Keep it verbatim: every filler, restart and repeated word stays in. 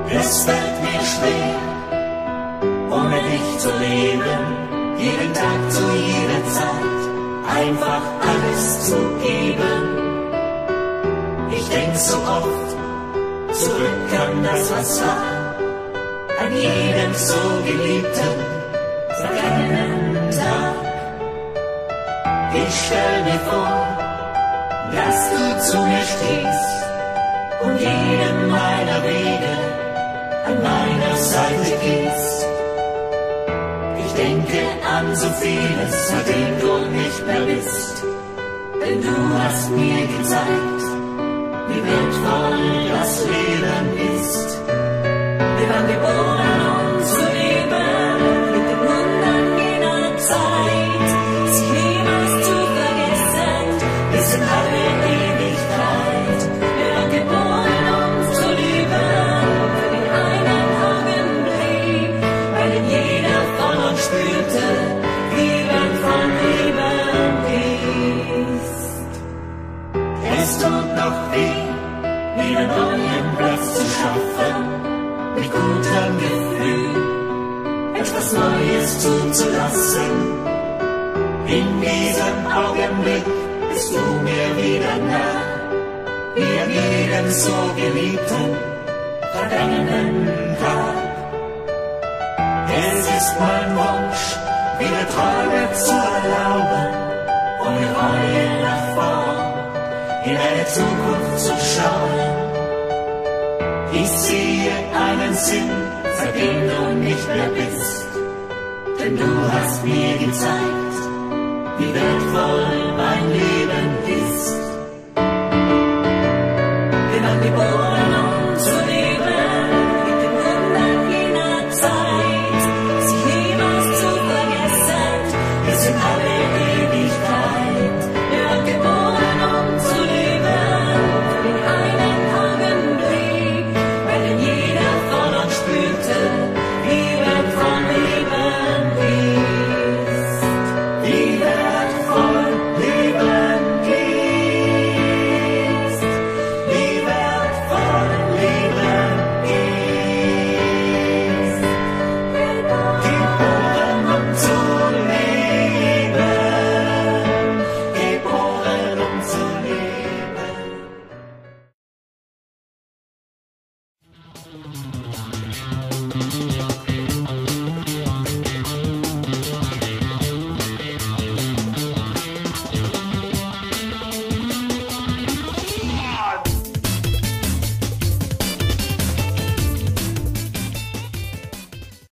Es fällt mir schwer, ohne dich zu leben, jeden Tag zu jeder Zeit, einfach alles zu geben. Ich denk so oft zurück an das, was war, an jeden so geliebten, vergangenen Tag. Ich stell mir vor, dass du zu mir stehst und jeden meiner Wege an meiner Seite gehst. Ich denke an so vieles, seitdem du nicht mehr bist, denn du hast mir gezeigt, wie wertvoll das Leben ist. Wir waren geboren, um zu leben, mit den Wundern jener Zeit, sie niemals zu vergessen, bis in alle Ewigkeit. Wir waren geboren, um zu leben, für den einen Augenblick, weil in jeder von uns spürte, wie wertvoll Leben ist. Es tut noch weh, wieder neuen Platz zu schaffen, mit gutem Gefühl, etwas Neues zuzulassen. In diesem Augenblick bist du mir wieder nah, wie an jedem so geliebten, vergangenen Tag. Es ist mein Wunsch, wieder Träume zu erlauben, ohne Reue nach vorn, in eine Zukunft zu schauen. Ich sehe einen Sinn, seitdem du nicht mehr bist, denn du hast mir gezeigt, wie wertvoll mein Leben ist.